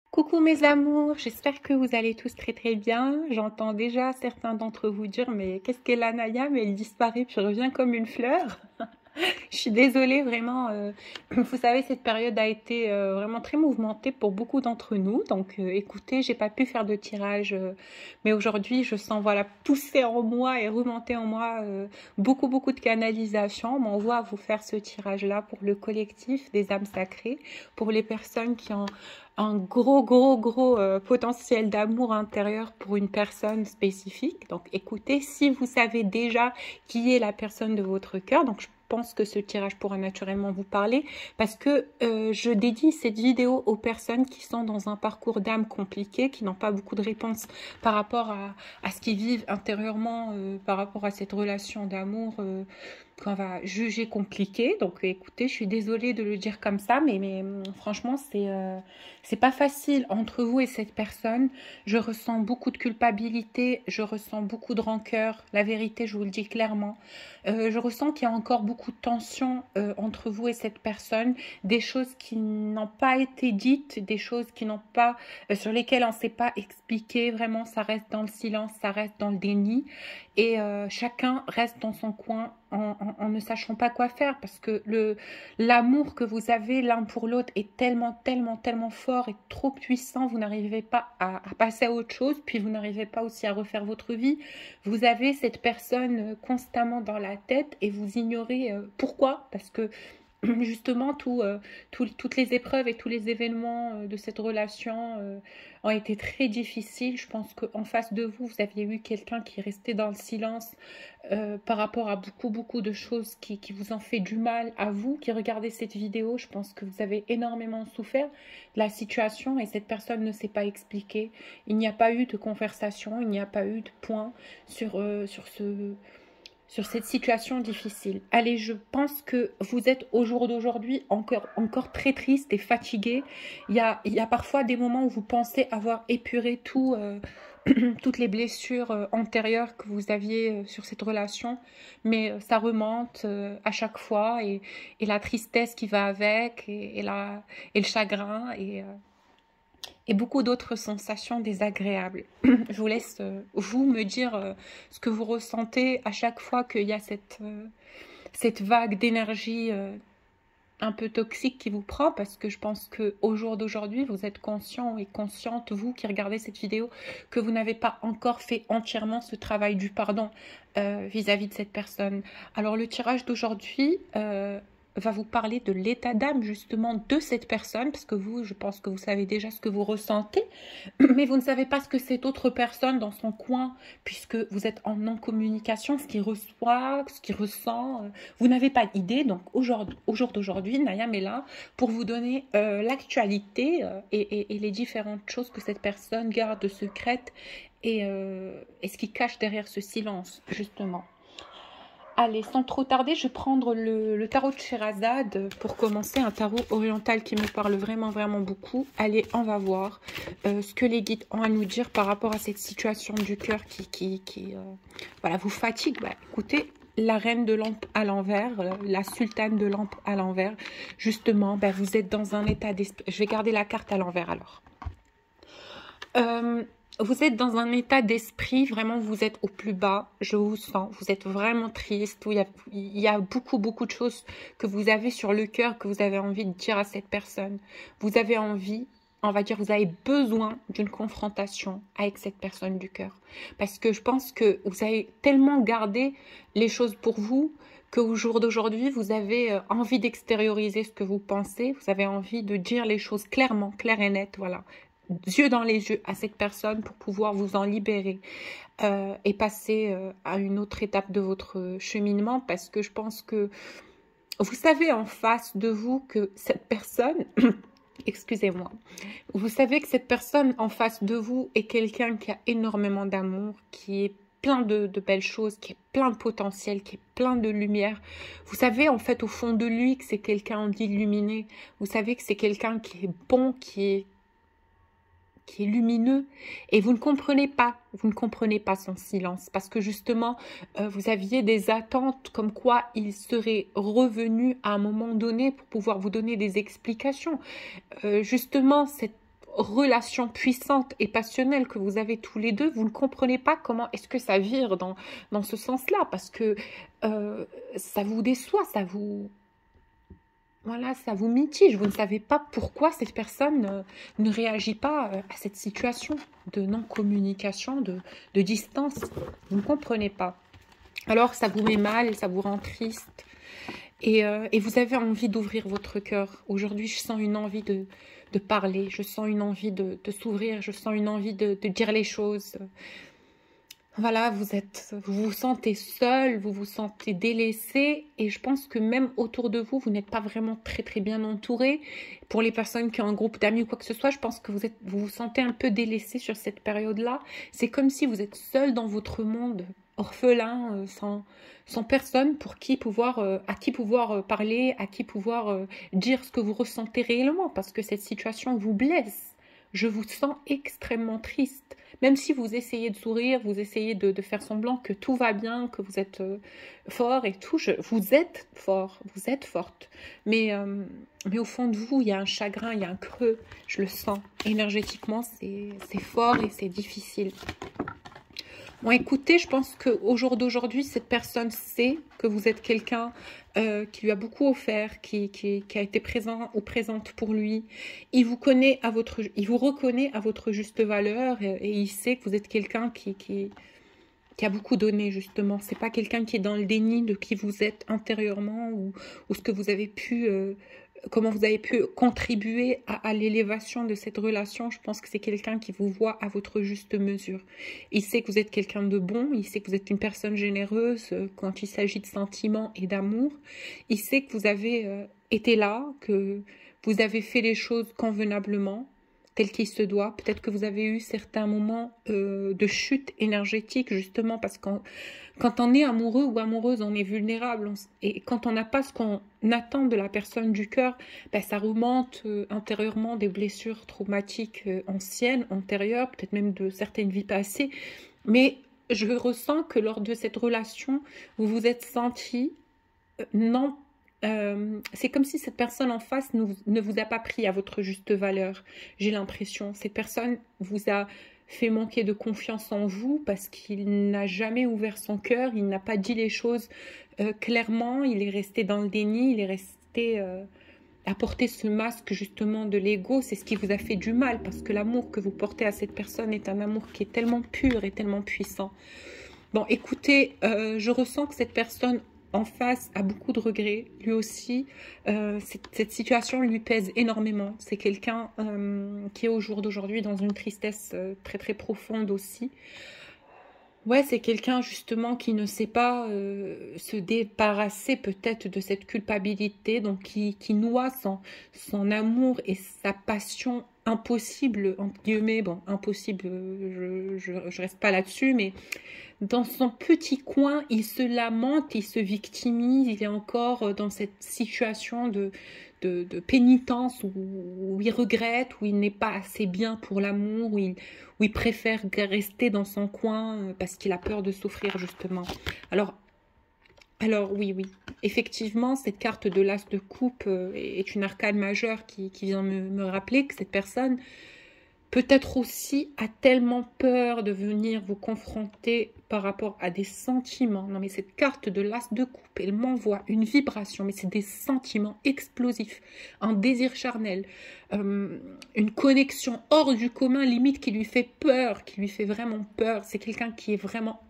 Coucou mes amours, j'espère que vous allez tous très très bien. J'entends déjà certains d'entre vous dire mais qu'est-ce qu'elle a Naya, mais elle disparaît puis revient comme une fleur. Je suis désolée vraiment. Vous savez, cette période a été vraiment très mouvementée pour beaucoup d'entre nous. Donc écoutez, j'ai pas pu faire de tirage, mais aujourd'hui je sens voilà pousser en moi et remonter en moi beaucoup de canalisation. On m'envoie à vous faire ce tirage-là pour le collectif des âmes sacrées, pour les personnes qui ont un gros potentiel d'amour intérieur pour une personne spécifique. Donc écoutez, si vous savez déjà qui est la personne de votre cœur, donc je pense que ce tirage pourra naturellement vous parler parce que je dédie cette vidéo aux personnes qui sont dans un parcours d'âme compliqué, qui n'ont pas beaucoup de réponses par rapport à ce qu'ils vivent intérieurement, par rapport à cette relation d'amour qu'on va juger compliquée. Donc écoutez, je suis désolée de le dire comme ça, mais franchement, c'est pas facile entre vous et cette personne. Je ressens beaucoup de culpabilité, je ressens beaucoup de rancœur. La vérité, je vous le dis clairement. Je ressens qu'il y a encore beaucoup de tension entre vous et cette personne, des choses qui n'ont pas été dites, des choses qui n'ont pas, sur lesquelles on ne s'est pas expliqué. Vraiment, ça reste dans le silence, ça reste dans le déni. Et chacun reste dans son coin en ne sachant pas quoi faire parce que l'amour que vous avez l'un pour l'autre est tellement fort et trop puissant, vous n'arrivez pas à passer à autre chose, puis vous n'arrivez pas aussi à refaire votre vie. Vous avez cette personne constamment dans la tête et vous ignorez pourquoi, parce que justement toutes les épreuves et tous les événements de cette relation ont été très difficiles. Je pense qu'en face de vous, vous aviez eu quelqu'un qui restait dans le silence par rapport à beaucoup de choses qui vous ont fait du mal à vous, qui regardez cette vidéo. Je pense que vous avez énormément souffert de la situation et cette personne ne s'est pas expliquée. Il n'y a pas eu de conversation, il n'y a pas eu de point sur cette situation difficile. Allez, je pense que vous êtes au jour d'aujourd'hui encore très triste et fatigué. Il y a parfois des moments où vous pensez avoir épuré toutes les blessures antérieures que vous aviez sur cette relation, mais ça remonte à chaque fois et la tristesse qui va avec et le chagrin et beaucoup d'autres sensations désagréables. Je vous laisse, vous, me dire ce que vous ressentez à chaque fois qu'il y a cette vague d'énergie un peu toxique qui vous prend, parce que je pense qu'au jour d'aujourd'hui, vous êtes conscient et consciente, vous qui regardez cette vidéo, que vous n'avez pas encore fait entièrement ce travail du pardon vis-à-vis de cette personne. Alors le tirage d'aujourd'hui va vous parler de l'état d'âme justement de cette personne, parce que vous, je pense que vous savez déjà ce que vous ressentez, mais vous ne savez pas ce que cette autre personne dans son coin, puisque vous êtes en non-communication, ce qu'il reçoit, ce qu'il ressent, vous n'avez pas d'idée. Donc au jour d'aujourd'hui, Nayam est là pour vous donner l'actualité et les différentes choses que cette personne garde secrètes et ce qui cache derrière ce silence, justement. Allez, sans trop tarder, je vais prendre le tarot de Sherazade pour commencer, un tarot oriental qui me parle vraiment beaucoup. Allez, on va voir ce que les guides ont à nous dire par rapport à cette situation du cœur qui voilà, vous fatigue. Bah, écoutez, la reine de lampe à l'envers, la sultane de lampe à l'envers, justement, bah, vous êtes dans un état d'esprit. Je vais garder la carte à l'envers alors. Vous êtes dans un état d'esprit, vraiment vous êtes au plus bas, je vous sens, vous êtes vraiment triste, où il y a beaucoup de choses que vous avez sur le cœur, que vous avez envie de dire à cette personne. Vous avez envie, on va dire, vous avez besoin d'une confrontation avec cette personne du cœur. Parce que je pense que vous avez tellement gardé les choses pour vous, qu'au jour d'aujourd'hui, vous avez envie d'extérioriser ce que vous pensez, vous avez envie de dire les choses clairement, claires et nettes, voilà. Yeux dans les yeux à cette personne pour pouvoir vous en libérer et passer à une autre étape de votre cheminement, parce que je pense que vous savez en face de vous que cette personne, excusez-moi, vous savez que cette personne en face de vous est quelqu'un qui a énormément d'amour, qui est plein de belles choses, qui est plein de potentiel, qui est plein de lumière. Vous savez en fait au fond de lui que c'est quelqu'un d'illuminé, vous savez que c'est quelqu'un qui est bon, qui est lumineux, et vous ne comprenez pas son silence, parce que justement vous aviez des attentes comme quoi il serait revenu à un moment donné pour pouvoir vous donner des explications. Justement, relation puissante et passionnelle que vous avez tous les deux, vous ne comprenez pas comment est-ce que ça vire dans ce sens-là, parce que ça vous déçoit, voilà, ça vous mitige. Vous ne savez pas pourquoi cette personne ne réagit pas à cette situation de non-communication, de distance. Vous ne comprenez pas. Alors, ça vous met mal, ça vous rend triste. Et vous avez envie d'ouvrir votre cœur. Aujourd'hui, je sens une envie de parler. Je sens une envie de s'ouvrir. Je sens une envie de dire les choses. Voilà, vous vous sentez seul, vous vous sentez délaissé. Et je pense que même autour de vous, vous n'êtes pas vraiment très très bien entouré. Pour les personnes qui ont un groupe d'amis ou quoi que ce soit, je pense que vous vous sentez un peu délaissé sur cette période-là. C'est comme si vous êtes seul dans votre monde, orphelin, sans personne à qui pouvoir parler, à qui pouvoir dire ce que vous ressentez réellement, parce que cette situation vous blesse. Je vous sens extrêmement triste. Même si vous essayez de sourire, vous essayez de faire semblant que tout va bien, que vous êtes fort et tout, vous êtes fort, vous êtes forte. Mais au fond de vous, il y a un chagrin, il y a un creux, je le sens. Énergétiquement, c'est fort et c'est difficile. Bon, écoutez, je pense qu'au jour d'aujourd'hui, cette personne sait que vous êtes quelqu'un qui lui a beaucoup offert, qui a été présent ou présente pour lui. Il vous reconnaît à votre juste valeur et il sait que vous êtes quelqu'un qui a beaucoup donné, justement. C'est pas quelqu'un qui est dans le déni de qui vous êtes intérieurement ou ce que vous avez pu... comment vous avez pu contribuer à l'élévation de cette relation. Je pense que c'est quelqu'un qui vous voit à votre juste mesure. Il sait que vous êtes quelqu'un de bon, il sait que vous êtes une personne généreuse quand il s'agit de sentiments et d'amour. Il sait que vous avez été là, que vous avez fait les choses convenablement, tel qu'il se doit. Peut-être que vous avez eu certains moments de chute énergétique, justement, parce que quand on est amoureux ou amoureuse, on est vulnérable. Et quand on n'a pas ce qu'on attend de la personne du cœur, ben, ça remonte intérieurement des blessures traumatiques anciennes, antérieures, peut-être même de certaines vies passées. Mais je ressens que lors de cette relation, vous vous êtes senti non. C'est comme si cette personne en face ne vous a pas pris à votre juste valeur. J'ai l'impression. Cette personne vous a fait manquer de confiance en vous parce qu'il n'a jamais ouvert son cœur, il n'a pas dit les choses clairement, il est resté dans le déni, il est resté à porter ce masque justement de l'ego. C'est ce qui vous a fait du mal, parce que l'amour que vous portez à cette personne est un amour qui est tellement pur et tellement puissant. Bon, écoutez, je ressens que cette personne en face a beaucoup de regrets, lui aussi. Cette situation lui pèse énormément. C'est quelqu'un qui est au jour d'aujourd'hui dans une tristesse très très profonde aussi. Ouais, c'est quelqu'un justement qui ne sait pas se débarrasser peut-être de cette culpabilité, donc qui noie son amour et sa passion impossible, entre guillemets. Bon, impossible, je reste pas là-dessus, mais dans son petit coin, il se lamente, il se victimise, il est encore dans cette situation de pénitence où il regrette, où il n'est pas assez bien pour l'amour, où il préfère rester dans son coin parce qu'il a peur de souffrir, justement. Alors oui, effectivement, cette carte de l'As de coupe est une arcane majeure qui vient me rappeler que cette personne peut-être aussi a tellement peur de venir vous confronter par rapport à des sentiments. Non, mais cette carte de l'As de coupe, elle m'envoie une vibration, mais c'est des sentiments explosifs, un désir charnel, une connexion hors du commun, limite qui lui fait peur, qui lui fait vraiment peur. C'est quelqu'un qui est vraiment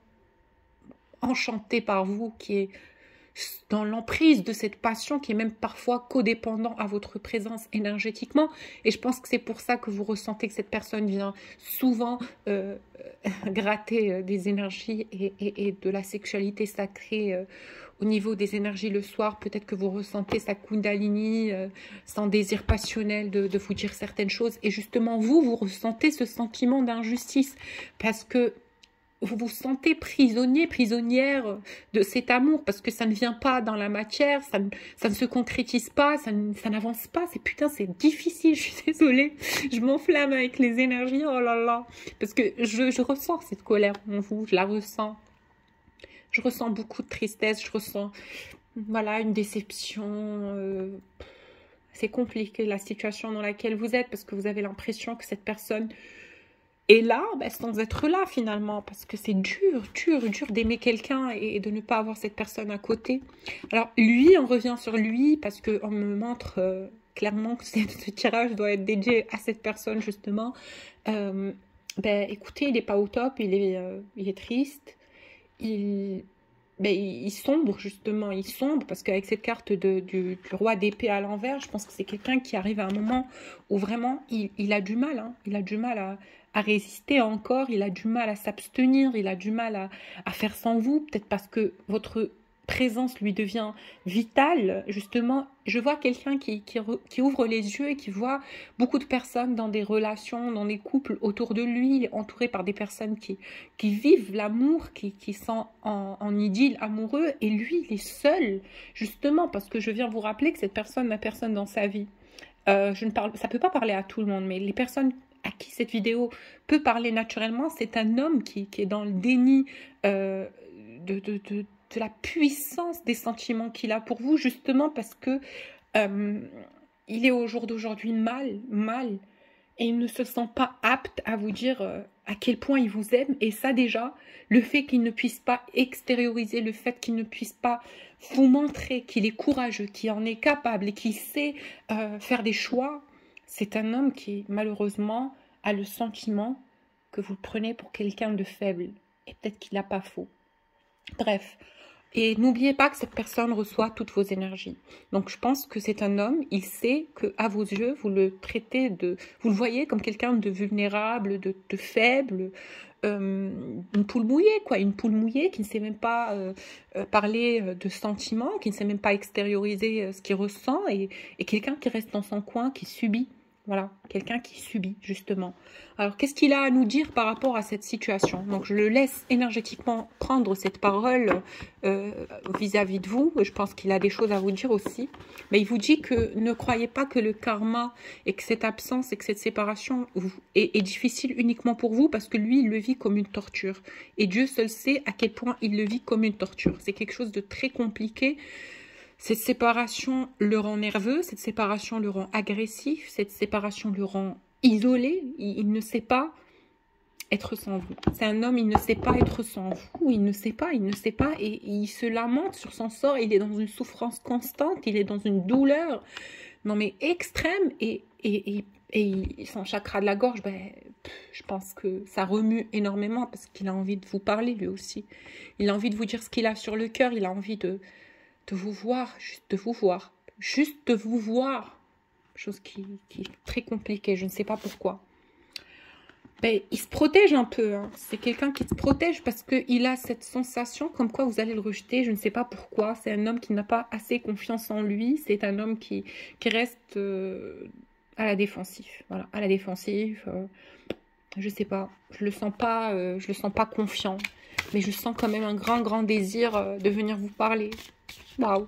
enchanté par vous, qui est dans l'emprise de cette passion, qui est même parfois codépendant à votre présence énergétiquement. Et je pense que c'est pour ça que vous ressentez que cette personne vient souvent gratter des énergies et de la sexualité sacrée au niveau des énergies le soir. Peut-être que vous ressentez sa kundalini, son désir passionnel de vous dire certaines choses. Et justement, vous ressentez ce sentiment d'injustice parce que vous vous sentez prisonnier, prisonnière de cet amour, parce que ça ne vient pas dans la matière, ça ne se concrétise pas, ça n'avance pas. C'est difficile, je suis désolée, je m'enflamme avec les énergies, oh là là, parce que je ressens cette colère en vous, je la ressens. Je ressens beaucoup de tristesse, je ressens, voilà, une déception. c'est compliqué la situation dans laquelle vous êtes parce que vous avez l'impression que cette personne est là sans être là finalement, parce que c'est dur, dur, dur d'aimer quelqu'un et de ne pas avoir cette personne à côté. Alors lui, on revient sur lui parce qu'on me montre clairement que ce tirage doit être dédié à cette personne justement. Écoutez, il n'est pas au top, il est triste, il sombre justement, il sombre parce qu'avec cette carte du roi d'épée à l'envers, je pense que c'est quelqu'un qui arrive à un moment où vraiment il a du mal, hein, il a du mal à résister encore, il a du mal à s'abstenir, il a du mal à faire sans vous, peut-être parce que votre présence lui devient vitale, justement. Je vois quelqu'un qui ouvre les yeux et qui voit beaucoup de personnes dans des relations, dans des couples autour de lui, entouré par des personnes qui vivent l'amour, qui sont en idylle amoureux, et lui, il est seul, justement, parce que je viens vous rappeler que cette personne n'a personne dans sa vie. Ça ne peut pas parler à tout le monde, mais les personnes à qui cette vidéo peut parler naturellement, c'est un homme qui est dans le déni de la puissance des sentiments qu'il a pour vous, justement parce que il est au jour d'aujourd'hui mal, et il ne se sent pas apte à vous dire à quel point il vous aime. Et ça déjà, le fait qu'il ne puisse pas extérioriser, le fait qu'il ne puisse pas vous montrer qu'il est courageux, qu'il en est capable et qu'il sait faire des choix, c'est un homme qui malheureusement a le sentiment que vous le prenez pour quelqu'un de faible. Et peut-être qu'il n'a pas faux. Bref. Et n'oubliez pas que cette personne reçoit toutes vos énergies. Donc je pense que c'est un homme, il sait qu'à vos yeux, vous le traitez vous le voyez comme quelqu'un de vulnérable, de faible, une poule mouillée, quoi. Une poule mouillée qui ne sait même pas parler de sentiments, qui ne sait même pas extérioriser ce qu'il ressent, et quelqu'un qui reste dans son coin, qui subit. Voilà, quelqu'un qui subit, justement. Alors, qu'est-ce qu'il a à nous dire par rapport à cette situation? Donc, je le laisse énergétiquement prendre cette parole vis-à-vis de vous. Je pense qu'il a des choses à vous dire aussi. Mais il vous dit que ne croyez pas que le karma et que cette absence et que cette séparation est difficile uniquement pour vous, parce que lui, il le vit comme une torture. Et Dieu seul sait à quel point il le vit comme une torture. C'est quelque chose de très compliqué. Cette séparation le rend nerveux, cette séparation le rend agressif, cette séparation le rend isolé. Il ne sait pas être sans vous. C'est un homme, il ne sait pas être sans vous, il ne sait pas, et il se lamente sur son sort, il est dans une souffrance constante, il est dans une douleur, non mais extrême, et son chakra de la gorge, je pense que ça remue énormément, parce qu'il a envie de vous parler lui aussi. Il a envie de vous dire ce qu'il a sur le cœur, il a envie de vous voir, juste de vous voir, chose qui est très compliquée, je ne sais pas pourquoi. Il se protège un peu, hein. C'est quelqu'un qui se protège parce qu'il a cette sensation comme quoi vous allez le rejeter, je ne sais pas pourquoi. C'est un homme qui n'a pas assez confiance en lui, c'est un homme qui reste à la défensive, voilà, à la défensive. Je sais pas, je le sens pas confiant, mais je sens quand même un grand désir de venir vous parler. Waouh.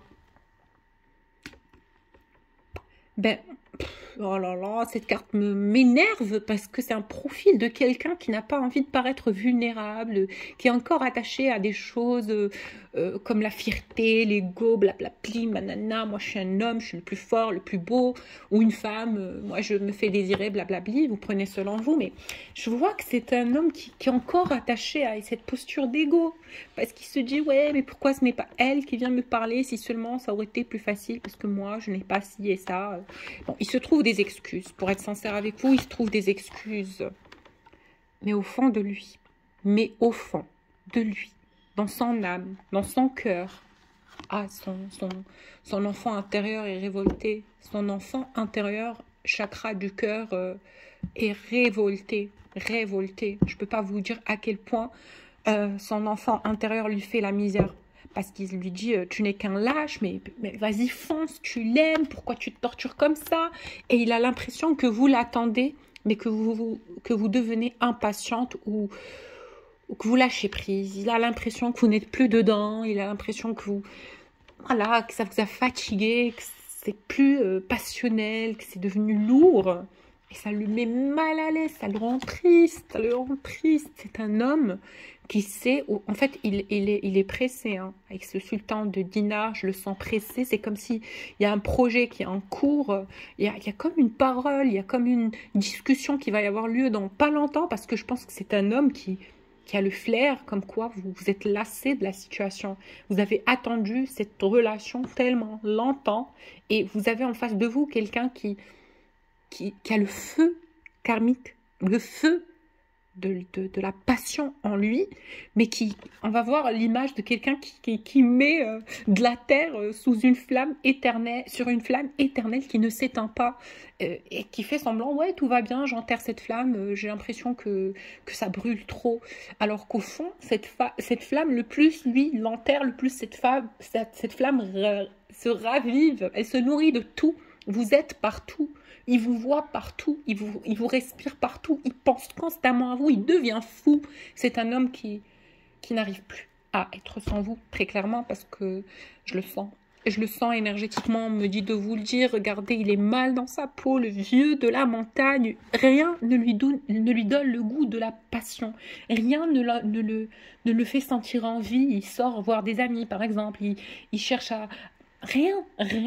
Oh là là, cette carte m'énerve parce que c'est un profil de quelqu'un qui n'a pas envie de paraître vulnérable, qui est encore attaché à des choses comme la fierté, l'ego, blablabli, manana, moi je suis un homme, je suis le plus fort, le plus beau, ou une femme, moi je me fais désirer, blablabli, vous prenez selon vous, mais je vois que c'est un homme qui est encore attaché à cette posture d'ego, parce qu'il se dit, ouais, mais pourquoi ce n'est pas elle qui vient me parler, si seulement ça aurait été plus facile, parce que moi je n'ai pas ci et ça. Bon, il se trouve des excuses, pour être sincère avec vous, il se trouve des excuses, mais au fond de lui, dans son âme, dans son cœur, son enfant intérieur est révolté, son enfant intérieur, chakra du cœur, est révolté. Je ne peux pas vous dire à quel point son enfant intérieur lui fait la misère. Parce qu'il lui dit, tu n'es qu'un lâche, mais vas-y, fonce, tu l'aimes, pourquoi tu te tortures comme ça? Et il a l'impression que vous l'attendez, mais que vous devenez impatiente ou que vous lâchez prise. Il a l'impression que vous n'êtes plus dedans, il a l'impression que que ça vous a fatigué, que c'est plus passionnel, que c'est devenu lourd. Et ça lui met mal à l'aise, ça le rend triste, ça le rend triste. C'est un homme qui sait, en fait, il est pressé, hein. Avec ce sultan de dinar, je le sens pressé. C'est comme s'il y a un projet qui est en cours, il y a comme une parole, il y a comme une discussion qui va y avoir lieu dans pas longtemps, parce que je pense que c'est un homme qui a le flair, comme quoi vous êtes lassé de la situation. Vous avez attendu cette relation tellement longtemps, et vous avez en face de vous quelqu'un qui a le feu karmique, le feu de la passion en lui, mais on va voir l'image de quelqu'un qui met de la terre sous une flamme éternelle, sur une flamme éternelle qui ne s'éteint pas, et qui fait semblant, ouais, tout va bien, j'enterre cette flamme, j'ai l'impression que ça brûle trop. Alors qu'au fond, cette flamme, le plus lui l'enterre, le plus cette flamme se ravive, elle se nourrit de tout. Vous êtes partout. Il vous voit partout, il vous respire partout, il pense constamment à vous, il devient fou. C'est un homme qui n'arrive plus à être sans vous, très clairement, parce que je le sens. Je le sens énergétiquement, on me dit de vous le dire. Regardez, il est mal dans sa peau, le vieux de la montagne. Rien ne lui donne le goût de la passion. Rien ne le fait sentir en vie. Il sort voir des amis, par exemple. Il cherche à... Rien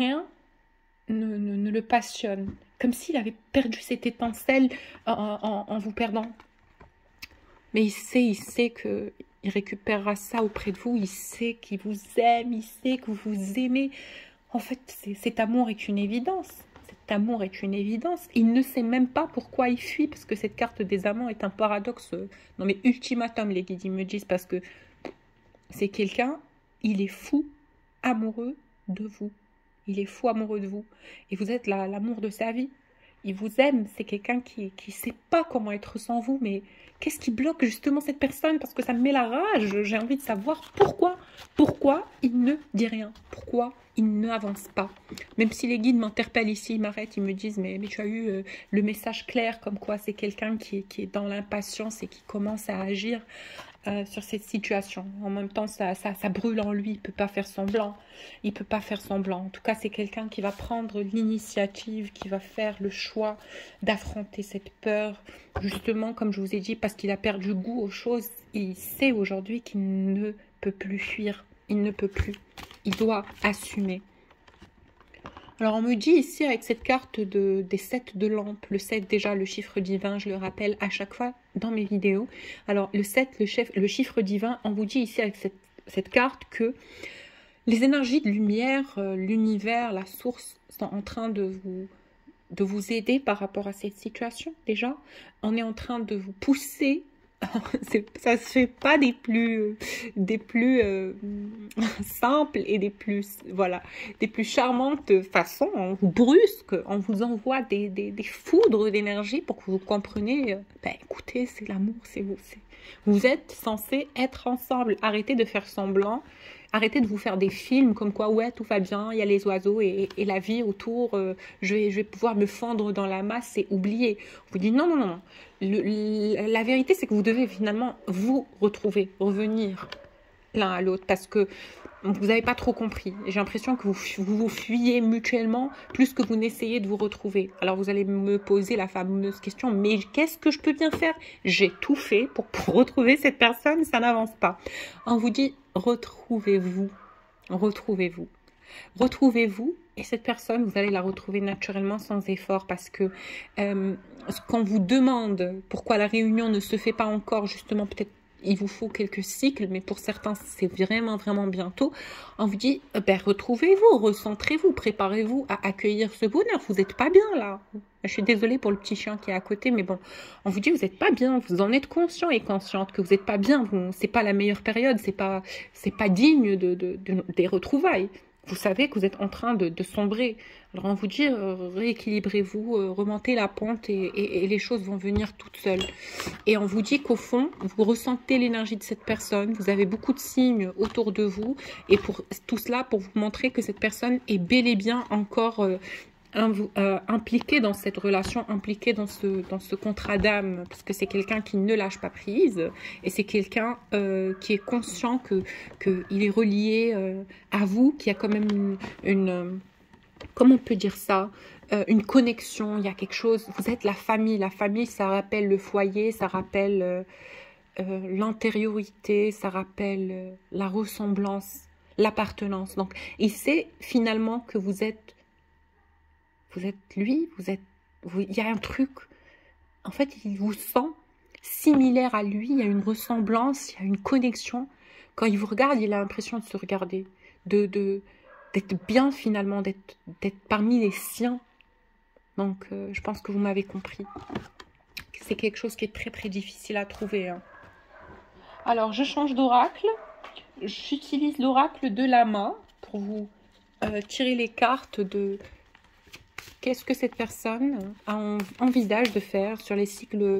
ne le passionne. Comme s'il avait perdu cette étincelle en vous perdant. Mais il sait qu'il récupérera ça auprès de vous. Il sait qu'il vous aime, il sait que vous vous aimez. En fait, cet amour est une évidence. Cet amour est une évidence. Il ne sait même pas pourquoi il fuit, parce que cette carte des amants est un paradoxe. Non mais ultimatum, les guides, ils me disent, parce que c'est quelqu'un, il est fou, amoureux de vous. Il est fou amoureux de vous. Et vous êtes l'amour de sa vie. Il vous aime. C'est quelqu'un qui ne sait pas comment être sans vous. Mais qu'est-ce qui bloque justement cette personne? Parce que ça me met la rage. J'ai envie de savoir pourquoi. Pourquoi il ne dit rien? Pourquoi il n'avance pas? Même si les guides m'interpellent ici, ils m'arrêtent, ils me disent mais tu as eu le message clair, comme quoi c'est quelqu'un qui est dans l'impatience et qui commence à agir sur cette situation. En même temps, ça brûle en lui. Il ne peut pas faire semblant. Il peut pas faire semblant. En tout cas, c'est quelqu'un qui va prendre l'initiative, qui va faire le choix d'affronter cette peur. Justement, comme je vous ai dit, parce qu'il a perdu goût aux choses. Il sait aujourd'hui qu'il ne peut plus fuir. Il ne peut plus. Il doit assumer. Alors on me dit ici avec cette carte des 7 de lampe, le 7 déjà le chiffre divin, je le rappelle à chaque fois dans mes vidéos. Alors le 7, le chiffre divin, on vous dit ici avec cette carte que les énergies de lumière, l'univers, la source sont en train de vous aider par rapport à cette situation déjà. On est en train de vous pousser. Ça se fait pas des plus simples et des plus charmantes façons. On vous brusque, on vous envoie des foudres d'énergie pour que vous compreniez. Écoutez, c'est l'amour, c'est vous. Vous êtes censés être ensemble. Arrêtez de faire semblant. Arrêtez de vous faire des films comme quoi, ouais, tout va bien, il y a les oiseaux et la vie autour, je vais pouvoir me fondre dans la masse et oublier. On vous dit non. La vérité, c'est que vous devez finalement vous retrouver, revenir l'un à l'autre, parce que vous n'avez pas trop compris. J'ai l'impression que vous fuyez mutuellement plus que vous n'essayez de vous retrouver. Alors vous allez me poser la fameuse question, mais qu'est-ce que je peux bien faire? J'ai tout fait pour retrouver cette personne, ça n'avance pas. On vous dit, retrouvez-vous. Retrouvez-vous, et cette personne, vous allez la retrouver naturellement sans effort, parce que quand vous demande pourquoi la réunion ne se fait pas encore, justement, peut-être il vous faut quelques cycles, mais pour certains, c'est vraiment bientôt. On vous dit, retrouvez-vous, recentrez-vous, préparez-vous à accueillir ce bonheur. Vous n'êtes pas bien là. Je suis désolée pour le petit chien qui est à côté, mais bon, on vous dit, vous n'êtes pas bien, vous en êtes conscient et consciente que vous n'êtes pas bien. C'est pas la meilleure période, c'est pas digne des retrouvailles. Vous savez que vous êtes en train de sombrer. Alors on vous dit, rééquilibrez-vous, remontez la pente et les choses vont venir toutes seules. Et on vous dit qu'au fond, vous ressentez l'énergie de cette personne, vous avez beaucoup de signes autour de vous. Et pour tout cela, pour vous montrer que cette personne est bel et bien encore impliqué dans cette relation, impliqué dans ce contrat d'âme, parce que c'est quelqu'un qui ne lâche pas prise, et c'est quelqu'un qui est conscient qu'il est relié à vous, qui a quand même une comment on peut dire ça, une connexion, il y a quelque chose. Vous êtes la famille. La famille, ça rappelle le foyer, ça rappelle l'antériorité, ça rappelle la ressemblance, l'appartenance. Donc, il sait finalement que vous êtes lui, il y a un truc. En fait, il vous sent similaire à lui, il y a une ressemblance, il y a une connexion. Quand il vous regarde, il a l'impression de se regarder, d'être bien finalement, d'être parmi les siens. Donc, je pense que vous m'avez compris. C'est quelque chose qui est très très difficile à trouver. Hein. Alors, je change d'oracle. J'utilise l'oracle de Lama pour vous tirer les cartes de qu'est-ce que cette personne envisage de faire sur les cycles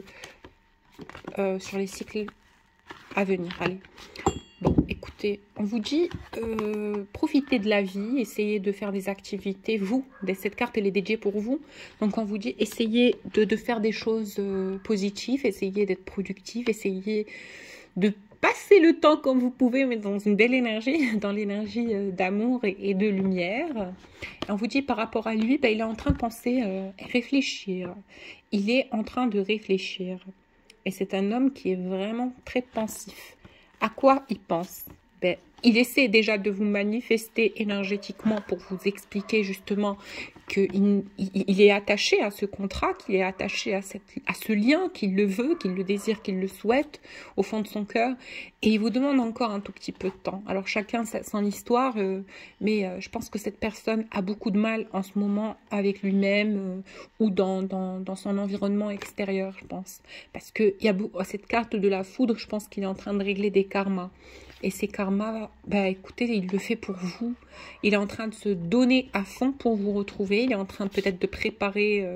à venir. Allez. Bon, écoutez, on vous dit profitez de la vie, essayez de faire des activités. Vous, cette carte, elle est dédiée pour vous. Donc, on vous dit essayez de faire des choses positives, essayez d'être productif, essayez de passer le temps comme vous pouvez, mais dans une belle énergie, dans l'énergie d'amour et de lumière. Et on vous dit par rapport à lui, ben, il est en train de penser, réfléchir. Il est en train de réfléchir. Et c'est un homme qui est vraiment très pensif. À quoi il pense? Ben, il essaie déjà de vous manifester énergétiquement pour vous expliquer justement qu'il est attaché à ce contrat, qu'il est attaché à ce lien, qu'il le veut, qu'il le désire, qu'il le souhaite au fond de son cœur. Et il vous demande encore un tout petit peu de temps. Alors chacun son histoire, mais je pense que cette personne a beaucoup de mal en ce moment avec lui-même ou dans son environnement extérieur, je pense. Parce qu'il y a cette carte de la foudre, je pense qu'il est en train de régler des karmas. Et ces karmas, bah, écoutez, il le fait pour vous. Il est en train de se donner à fond pour vous retrouver. Il est en train peut-être de préparer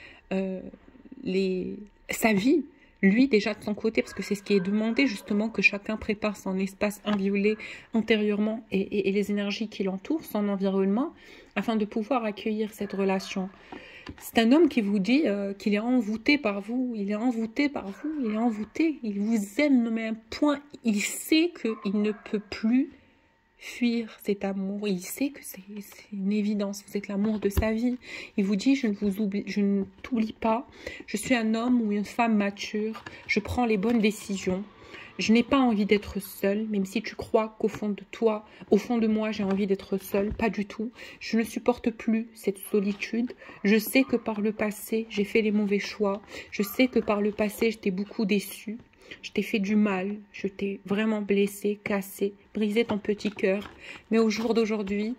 sa vie, lui déjà de son côté, parce que c'est ce qui est demandé justement, que chacun prépare son espace inviolé antérieurement et les énergies qui l'entourent, son environnement, afin de pouvoir accueillir cette relation. C'est un homme qui vous dit qu'il est envoûté par vous, il est envoûté par vous, il est envoûté, il vous aime, mais un point, il sait qu'il ne peut plus fuir cet amour, il sait que c'est une évidence, vous êtes l'amour de sa vie. Il vous dit, je ne t'oublie pas, je suis un homme ou une femme mature, je prends les bonnes décisions. Je n'ai pas envie d'être seule, même si tu crois qu'au fond de toi, au fond de moi, j'ai envie d'être seule. Pas du tout. Je ne supporte plus cette solitude. Je sais que par le passé, j'ai fait les mauvais choix. Je sais que par le passé, je t'ai beaucoup déçu. Je t'ai fait du mal. Je t'ai vraiment blessé, cassé, brisé ton petit cœur. Mais au jour d'aujourd'hui,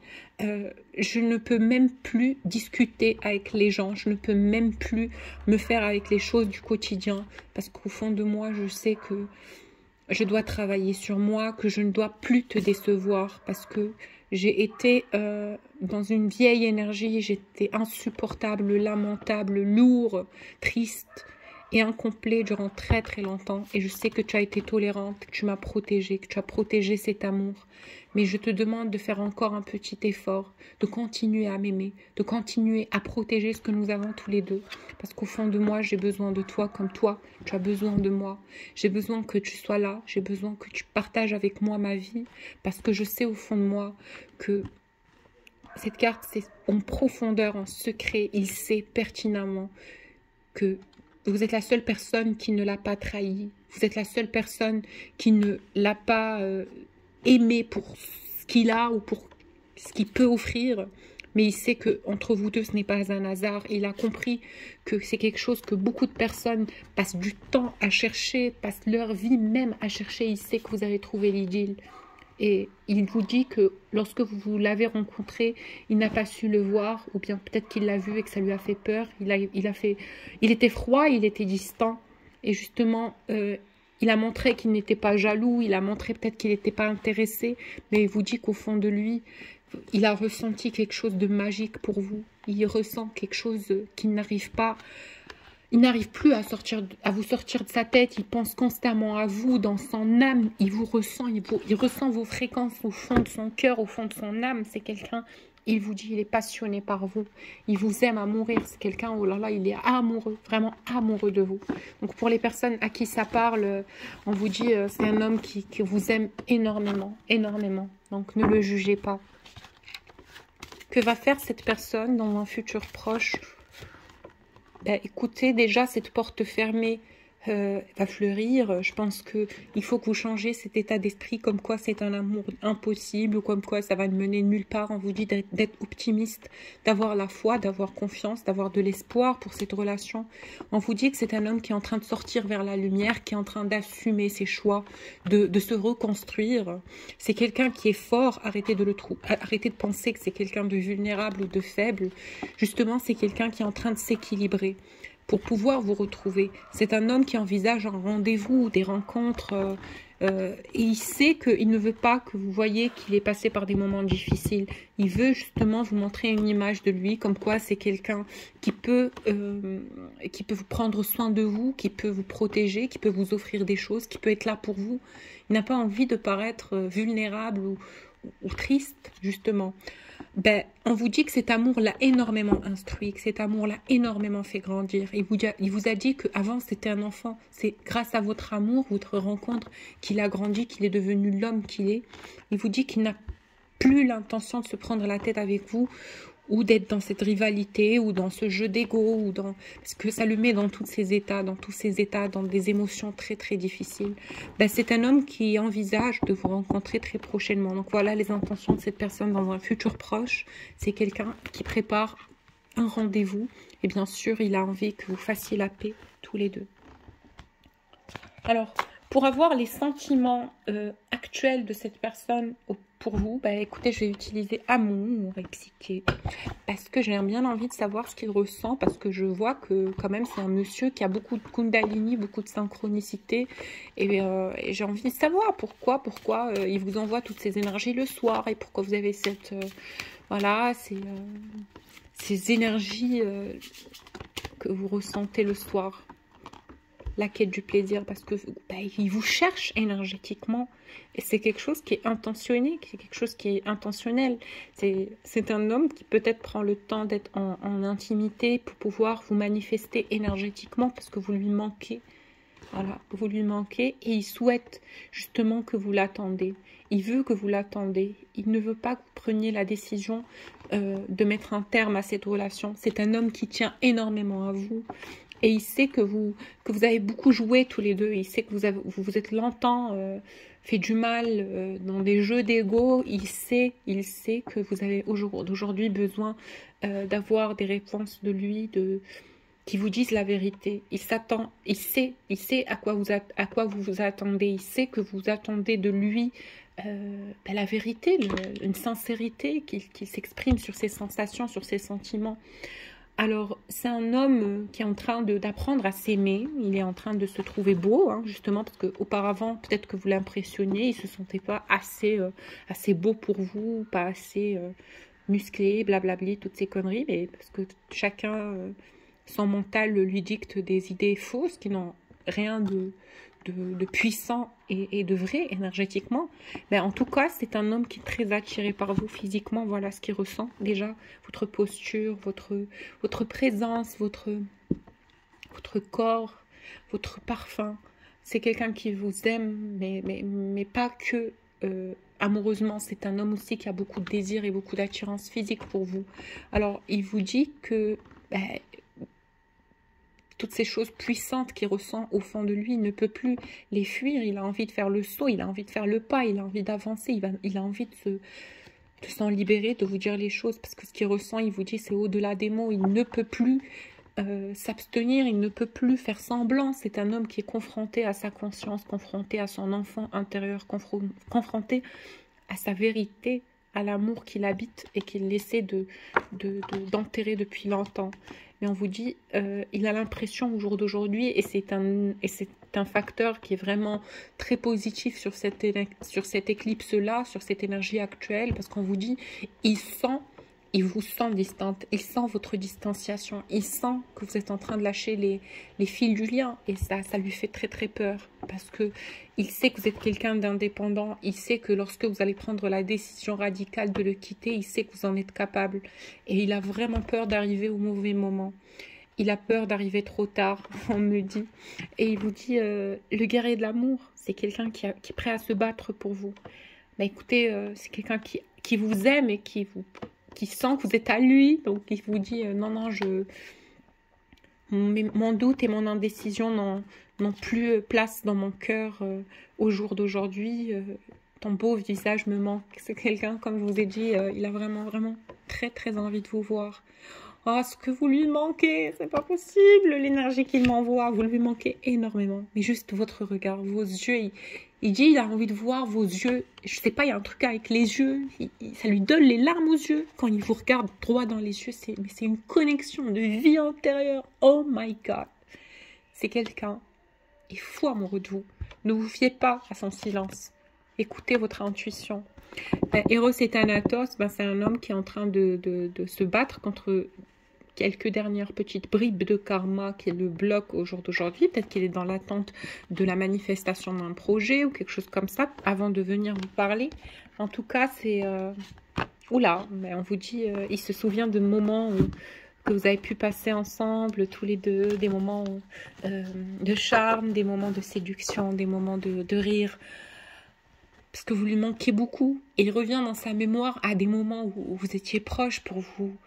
je ne peux même plus discuter avec les gens. Je ne peux même plus me faire avec les choses du quotidien. Parce qu'au fond de moi, je sais que je dois travailler sur moi, que je ne dois plus te décevoir parce que j'ai été dans une vieille énergie, j'étais insupportable, lamentable, lourd, triste et incomplet durant très très longtemps. Et je sais que tu as été tolérante, que tu m'as protégée, que tu as protégé cet amour. Mais je te demande de faire encore un petit effort, de continuer à m'aimer, de continuer à protéger ce que nous avons tous les deux. Parce qu'au fond de moi, j'ai besoin de toi comme toi, tu as besoin de moi. J'ai besoin que tu sois là, j'ai besoin que tu partages avec moi ma vie. Parce que je sais au fond de moi que cette carte, c'est en profondeur, en secret, il sait pertinemment que vous êtes la seule personne qui ne l'a pas trahi. Vous êtes la seule personne qui ne l'a pas aimé pour ce qu'il a ou pour ce qu'il peut offrir. Mais il sait que entre vous deux, ce n'est pas un hasard. Il a compris que c'est quelque chose que beaucoup de personnes passent du temps à chercher, passent leur vie même à chercher. Il sait que vous avez trouvé l'idylle. Et il vous dit que lorsque vous l'avez rencontré, il n'a pas su le voir, ou bien peut-être qu'il l'a vu et que ça lui a fait peur. Il était froid, il était distant. Et justement, il a montré qu'il n'était pas jaloux, il a montré peut-être qu'il n'était pas intéressé, mais il vous dit qu'au fond de lui, il a ressenti quelque chose de magique pour vous. Il ressent quelque chose qu'il n'arrive pas. Il n'arrive plus à vous sortir de sa tête. Il pense constamment à vous, dans son âme. Il vous ressent, il ressent vos fréquences au fond de son cœur, au fond de son âme. C'est quelqu'un, il vous dit, il est passionné par vous. Il vous aime à mourir. C'est quelqu'un, oh là là, il est amoureux, vraiment amoureux de vous. Donc pour les personnes à qui ça parle, on vous dit, c'est un homme qui vous aime énormément, énormément. Donc ne le jugez pas. que va faire cette personne dans un futur proche? Ben, écoutez, déjà, cette porte fermée va fleurir. Je pense qu'il faut que vous changez cet état d'esprit comme quoi c'est un amour impossible ou comme quoi ça va ne mener nulle part. On vous dit d'être optimiste, d'avoir la foi, d'avoir confiance, d'avoir de l'espoir pour cette relation. On vous dit que c'est un homme qui est en train de sortir vers la lumière, qui est en train d'assumer ses choix, de se reconstruire. C'est quelqu'un qui est fort. Arrêtez de penser que c'est quelqu'un de vulnérable ou de faible. Justement, c'est quelqu'un qui est en train de s'équilibrer pour pouvoir vous retrouver. C'est un homme qui envisage un rendez-vous, des rencontres, et il sait qu'il ne veut pas que vous voyez qu'il est passé par des moments difficiles. Il veut justement vous montrer une image de lui, comme quoi c'est quelqu'un qui peut vous prendre soin de vous, qui peut vous protéger, qui peut vous offrir des choses, qui peut être là pour vous. Il n'a pas envie de paraître vulnérable ou triste, justement. Ben, on vous dit que cet amour l'a énormément instruit, que cet amour l'a énormément fait grandir. Il vous a dit qu'avant c'était un enfant. C'est grâce à votre amour, votre rencontre, qu'il a grandi, qu'il est devenu l'homme qu'il est. Il vous dit qu'il n'a plus l'intention de se prendre la tête avec vous ou d'être dans cette rivalité ou dans ce jeu d'ego ou parce que ça le met dans tous ces états, dans des émotions très très difficiles. Ben, c'est un homme qui envisage de vous rencontrer très prochainement. Donc voilà les intentions de cette personne dans un futur proche. C'est quelqu'un qui prépare un rendez-vous et bien sûr il a envie que vous fassiez la paix tous les deux. Alors, pour avoir les sentiments actuels de cette personne pour vous, bah, écoutez, je vais utiliser amour et psyché parce que j'ai bien envie de savoir ce qu'il ressent, parce que je vois que quand même c'est un monsieur qui a beaucoup de kundalini, beaucoup de synchronicité et j'ai envie de savoir pourquoi il vous envoie toutes ces énergies le soir et pourquoi vous avez cette voilà, ces énergies que vous ressentez le soir. La quête du plaisir, parce que il vous cherche énergétiquement et c'est quelque chose qui est intentionné, c'est quelque chose qui est intentionnel. C'est un homme qui peut-être prend le temps d'être en intimité pour pouvoir vous manifester énergétiquement parce que vous lui manquez. Voilà, vous lui manquez et il souhaite justement que vous l'attendez. Il veut que vous l'attendez. Il ne veut pas que vous preniez la décision de mettre un terme à cette relation. C'est un homme qui tient énormément à vous. Et il sait que vous avez beaucoup joué tous les deux. Il sait que vous vous êtes longtemps fait du mal dans des jeux d'ego. Il sait que vous avez aujourd'hui besoin d'avoir des réponses de lui, qui vous disent la vérité. Il sait à quoi vous vous attendez. Il sait que vous attendez de lui la vérité, une sincérité, qu'il s'exprime sur ses sensations, sur ses sentiments. Alors, c'est un homme qui est en train d'apprendre à s'aimer. Il est en train de se trouver beau, hein, justement, parce qu'auparavant, peut-être que vous l'impressionniez, il ne se sentait pas assez beau pour vous, pas assez musclé, blablabli, toutes ces conneries, mais parce que chacun, son mental lui dicte des idées fausses qui n'ont rien de puissant et de vrai énergétiquement. Mais en tout cas, c'est un homme qui est très attiré par vous physiquement. Voilà ce qu'il ressent déjà, votre posture, votre présence, votre corps, votre parfum. C'est quelqu'un qui vous aime, mais pas que amoureusement. C'est un homme aussi qui a beaucoup de désir et beaucoup d'attirance physique pour vous. Alors, il vous dit que toutes ces choses puissantes qu'il ressent au fond de lui, il ne peut plus les fuir. Il a envie de faire le saut, il a envie de faire le pas, il a envie d'avancer, il a envie de s'en libérer, de vous dire les choses, parce que ce qu'il ressent, il vous dit, c'est au-delà des mots. Il ne peut plus s'abstenir, il ne peut plus faire semblant. C'est un homme qui est confronté à sa conscience, confronté à son enfant intérieur, confronté à sa vérité, à l'amour qu'il habite et qu'il essaie d'enterrer depuis longtemps. Mais on vous dit, il a l'impression au jour d'aujourd'hui, et c'est un facteur qui est vraiment très positif sur cette éclipse-là, sur cette énergie actuelle, parce qu'on vous dit, il vous sent distante, il sent votre distanciation, il sent que vous êtes en train de lâcher les fils du lien, et ça lui fait très très peur, parce que il sait que vous êtes quelqu'un d'indépendant, il sait que lorsque vous allez prendre la décision radicale de le quitter, il sait que vous en êtes capable, et il a vraiment peur d'arriver au mauvais moment. Il a peur d'arriver trop tard, on me dit. Et il vous dit, le guerrier de l'amour, c'est quelqu'un qui est prêt à se battre pour vous. Bah, écoutez, c'est quelqu'un qui vous aime et qui qui sent que vous êtes à lui. Donc, il vous dit, non, non, mon doute et mon indécision n'ont plus place dans mon cœur au jour d'aujourd'hui. Ton beau visage me manque. C'est quelqu'un, comme je vous ai dit, il a vraiment, vraiment très, très envie de vous voir. Oh, ce que vous lui manquez, c'est pas possible, l'énergie qu'il m'envoie, vous lui manquez énormément. Mais juste votre regard, vos yeux, il dit, il a envie de voir vos yeux. Je sais pas, il y a un truc avec les yeux, ça lui donne les larmes aux yeux quand il vous regarde droit dans les yeux. Mais c'est une connexion de vie intérieure. Oh my God. C'est quelqu'un, il est fou amoureux de vous. Ne vous fiez pas à son silence. Écoutez votre intuition. Eros et Thanatos, c'est un homme qui est en train de se battre contre quelques dernières petites bribes de karma qui le bloquent au jour d'aujourd'hui. Peut-être qu'il est dans l'attente de la manifestation d'un projet ou quelque chose comme ça avant de venir vous parler. En tout cas, c'est... Oula, mais on vous dit, il se souvient de moments que vous avez pu passer ensemble, tous les deux, des moments de charme, des moments de séduction, des moments de rire, parce que vous lui manquez beaucoup. Et il revient dans sa mémoire à des moments où vous étiez proches pour vous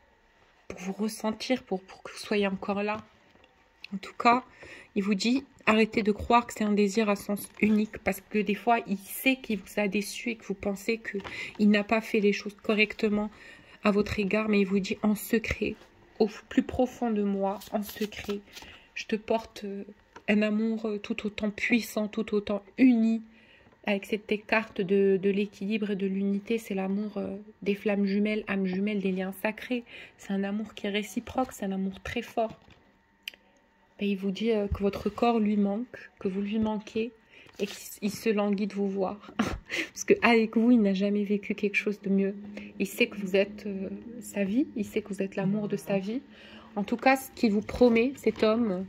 ressentir, pour que vous soyez encore là. En tout cas, il vous dit, arrêtez de croire que c'est un désir à sens unique, parce que des fois, il sait qu'il vous a déçu et que vous pensez qu'il n'a pas fait les choses correctement à votre égard, mais il vous dit en secret, au plus profond de moi, en secret, je te porte un amour tout autant puissant, tout autant uni, avec cette carte de l'équilibre et de l'unité. C'est l'amour des flammes jumelles, âmes jumelles, des liens sacrés. C'est un amour qui est réciproque, c'est un amour très fort. Et il vous dit que votre corps lui manque, que vous lui manquez et qu'il se languit de vous voir. Parce qu'avec vous, il n'a jamais vécu quelque chose de mieux. Il sait que vous êtes sa vie, il sait que vous êtes l'amour de sa vie. En tout cas, ce qu'il vous promet, cet homme,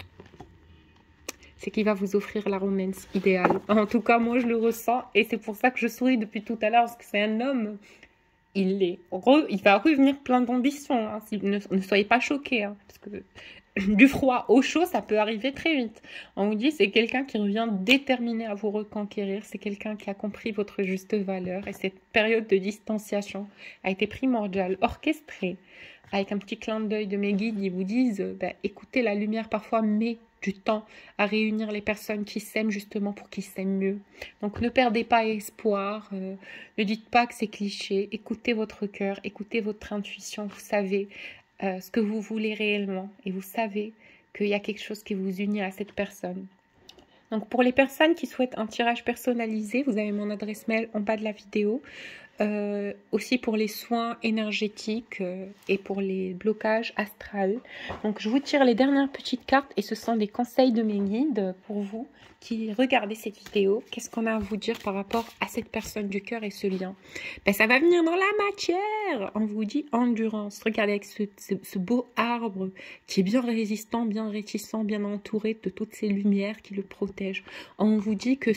c'est qu'il va vous offrir la romance idéale. En tout cas, moi, je le ressens. Et c'est pour ça que je souris depuis tout à l'heure, parce que c'est un homme. Il va revenir plein d'ambition. Hein. Ne soyez pas choqués. Hein, parce que du froid au chaud, ça peut arriver très vite. On vous dit, c'est quelqu'un qui revient déterminé à vous reconquérir. C'est quelqu'un qui a compris votre juste valeur. Et cette période de distanciation a été primordiale, orchestrée. Avec un petit clin d'œil de mes guides, ils vous disent, écoutez, la lumière parfois met du temps à réunir les personnes qui s'aiment justement pour qu'ils s'aiment mieux. Donc ne perdez pas espoir, ne dites pas que c'est cliché, écoutez votre cœur, écoutez votre intuition, vous savez ce que vous voulez réellement et vous savez qu'il y a quelque chose qui vous unit à cette personne. Donc pour les personnes qui souhaitent un tirage personnalisé, vous avez mon adresse mail en bas de la vidéo. Aussi pour les soins énergétiques et pour les blocages astrales. Donc je vous tire les dernières petites cartes et ce sont des conseils de mes guides pour vous qui regardez cette vidéo. Qu'est-ce qu'on a à vous dire par rapport à cette personne du cœur et ce lien? Ça va venir dans la matière. On vous dit endurance. Regardez avec ce beau arbre qui est bien résistant, bien réticent, bien entouré de toutes ces lumières qui le protègent. On vous dit que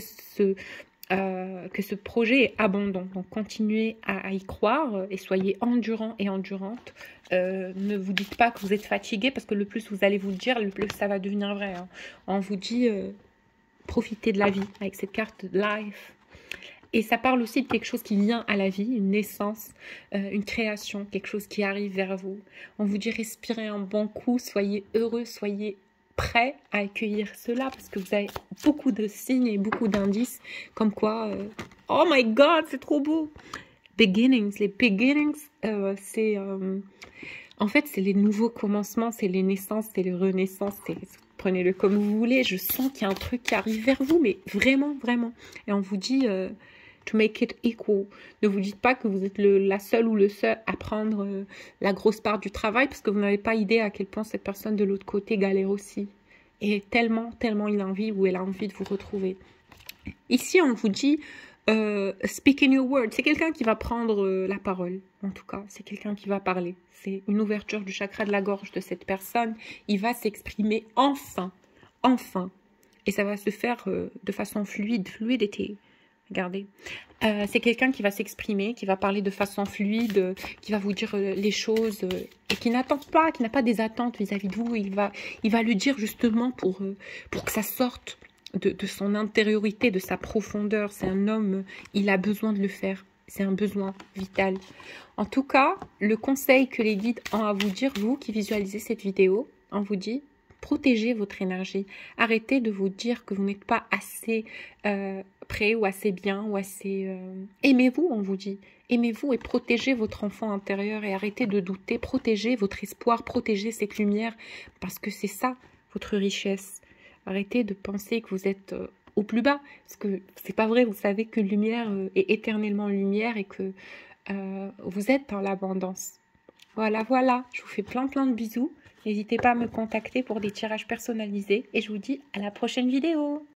ce projet est abondant. Donc continuez à y croire et soyez endurant et endurante. Ne vous dites pas que vous êtes fatigué parce que le plus vous allez vous le dire, le plus ça va devenir vrai. Hein. On vous dit profitez de la vie avec cette carte life. Et ça parle aussi de quelque chose qui vient à la vie, une naissance, une création, quelque chose qui arrive vers vous. On vous dit respirez un bon coup, soyez heureux, soyez prêt à accueillir cela parce que vous avez beaucoup de signes et beaucoup d'indices comme quoi oh my god c'est trop beau. Beginnings, les beginnings c'est en fait c'est les nouveaux commencements, c'est les naissances, c'est les renaissances, prenez-le comme vous voulez. Je sens qu'il y a un truc qui arrive vers vous, mais vraiment vraiment, et on vous dit to make it equal. Ne vous dites pas que vous êtes la seule ou le seul à prendre la grosse part du travail parce que vous n'avez pas idée à quel point cette personne de l'autre côté galère aussi. Et tellement, tellement il a envie ou elle a envie de vous retrouver. Ici, on vous dit speak in your word. C'est quelqu'un qui va prendre la parole. En tout cas, c'est quelqu'un qui va parler. C'est une ouverture du chakra de la gorge de cette personne. Il va s'exprimer enfin. Enfin. Et ça va se faire de façon fluide. Fluidité. Regardez, c'est quelqu'un qui va s'exprimer, qui va parler de façon fluide, qui va vous dire les choses et qui n'attend pas, qui n'a pas des attentes vis-à-vis de vous. Il va le dire justement pour que ça sorte de son intériorité, de sa profondeur. C'est un homme, il a besoin de le faire. c'est un besoin vital. En tout cas, le conseil que les guides ont à vous dire, vous qui visualisez cette vidéo, on vous dit, protégez votre énergie. Arrêtez de vous dire que vous n'êtes pas assez prêt ou assez bien ou assez... Aimez-vous, on vous dit. Aimez-vous et protégez votre enfant intérieur et arrêtez de douter. Protégez votre espoir, protégez cette lumière parce que c'est ça, votre richesse. Arrêtez de penser que vous êtes au plus bas parce que c'est pas vrai. Vous savez que lumière est éternellement lumière et que vous êtes dans l'abondance. Voilà, voilà. Je vous fais plein de bisous. N'hésitez pas à me contacter pour des tirages personnalisés et je vous dis à la prochaine vidéo.